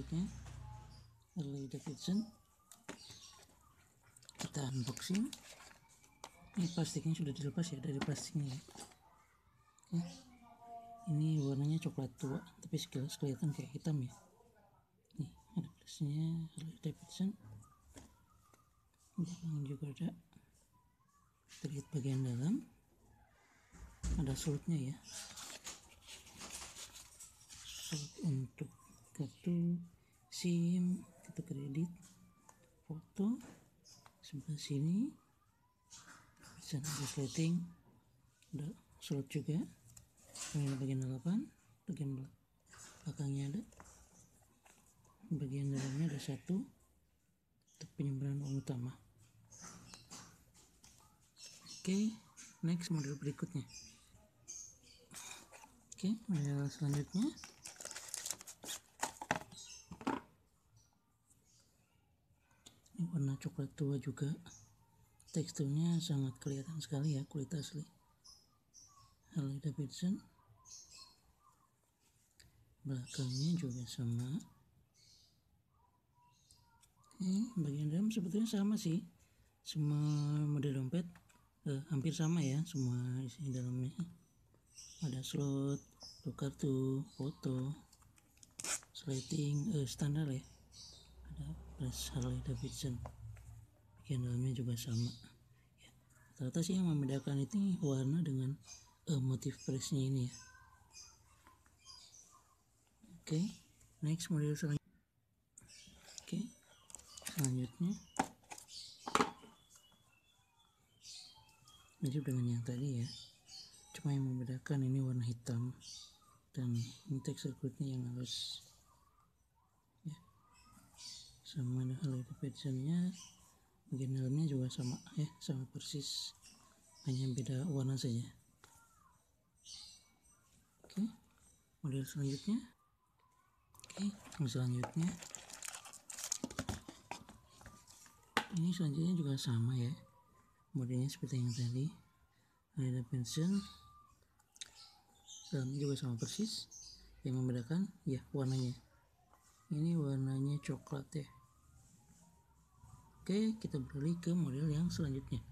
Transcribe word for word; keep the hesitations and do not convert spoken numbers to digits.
selanjutnya Harley Davidson. Kita unboxing. Ini plastiknya sudah dilepas ya dari plastiknya ya. Oke. Ini warnanya coklat tua, tapi sekilas kelihatan kayak hitam ya. Nih ada plastiknya Harley Davidson. Belakang juga ada. Kita lihat bagian dalam, ada slotnya ya. Slot untuk kartu SIM, kartu kredit, foto. Sebelah sini bisa ada resleting, ada slot juga. Ini bagian delapan, bagian belakangnya ada, bagian dalamnya ada satu untuk penyimpanan uang utama. Oke, next model berikutnya. Oke, model selanjutnya ini warna coklat tua juga. Teksturnya sangat kelihatan sekali ya, kulit asli Harley Davidson. Belakangnya juga sama. Oke, bagian dalam sebetulnya sama sih, semua model dompet eh, hampir sama ya, semua isi dalamnya. Ada slot untuk kartu, foto, slating eh, standar ya. Ada plus Harley Davidson. Bagian dalamnya juga sama ya. Rata-rata sih yang membedakan itu warna dengan uh, motif pressnya ini ya. Oke, okay, next model selanjutnya. Oke, okay, selanjutnya mirip dengan yang tadi ya, cuma yang membedakan ini warna hitam dan ini tekstur kulitnya yang halus ya. Sama ada Harley Davidsonnya. Bagian dalamnya juga sama ya, sama persis, hanya beda warna saja. Oke, model selanjutnya. Oke, model selanjutnya ini selanjutnya juga sama ya, modelnya seperti yang tadi, Harley Davidson. Dalamnya juga sama persis, yang membedakan ya warnanya. Ini warnanya coklat ya. Oke, kita beralih ke model yang selanjutnya.